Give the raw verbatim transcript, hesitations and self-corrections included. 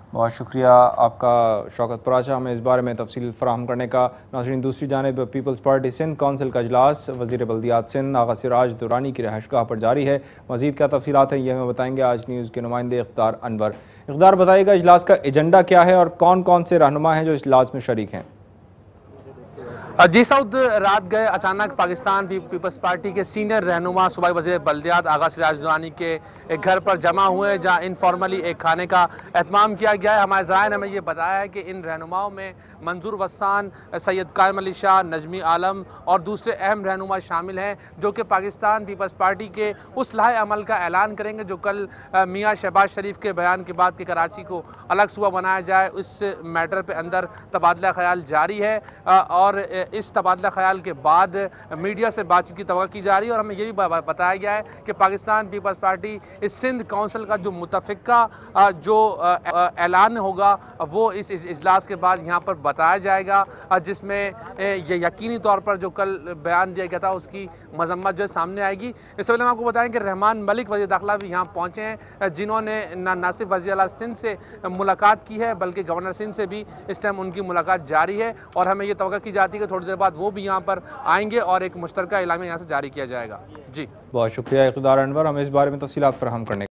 बहुत शुक्रिया आपका शौकत पराचा, हमें इस बारे में तफसील फराहम करने का। नाज़रीन, दूसरी जानिब पीपल्स पार्टी सिंध कौंसिल का इजलास वज़ीर बल्दियात सिंध आगा सिराज दुरानी की रहायशगाह पर जारी है। मज़ीद क्या तफसीलात हैं ये हमें बताएंगे आज न्यूज़ के नुमाइंदे इक़्तिदार अनवर। इक़्तिदार, बताइएगा इजलास का एजेंडा क्या है और कौन कौन से रहनुमा हैं जो इजलास में शरीक हैं? जी सऊद, रात गए अचानक पाकिस्तान पीपल्स पार्टी के सीनियर रहनुमा सूबाई वज़ीर बल्दियात आगा सिराज दुरानी के एक घर पर जमा हुए, जहां इनफॉर्मली एक खाने का एहतमाम किया गया है। हमारे ज़राए ने हमें ये बताया है कि इन रहनुमाओं में मंजूर वस्सान, सैयद कायम अली शाह, नजमी आलम और दूसरे अहम रहनुमा शामिल हैं, जो कि पाकिस्तान पीपल्स पार्टी के उस लाहे अमल का ऐलान करेंगे जो कल मियाँ शहबाज शरीफ के बयान के बाद कि कराची को अलग सूबा बनाया जाए, उस मैटर पर अंदर तबादला ख्याल जारी है। और इस तबादला ख्याल के बाद मीडिया से बातचीत की तवक्को की जा रही है। और हमें ये भी बताया गया है कि पाकिस्तान पीपल्स पार्टी इस सिंध कौंसिल का जो मुतफ़िका जो ऐलान होगा वो इस इजलास के बाद यहाँ पर बताया जाएगा, जिसमें ये यकीनी तौर पर जो कल बयान दिया गया था उसकी मजम्मत जो है सामने आएगी। इससे पहले हम आपको बताएं कि रहमान मलिक वज़ीर दाखिला भी यहाँ पहुँचे हैं, जिन्होंने न सिर्फ वज़ीर आला सिंध से मुलाकात की है बल्कि गवर्नर सिंध से भी इस टाइम उनकी मुलाकात जारी है। और हमें ये तवक्को की जाती है कि थोड़ी देर बाद वो भी यहाँ पर आएंगे और एक मुश्तरका एलामिया यहाँ से जारी किया जाएगा। जी बहुत शुक्रिया इक़्तिदार अनवर, हमें इस बारे में तफसीलात फराहम करने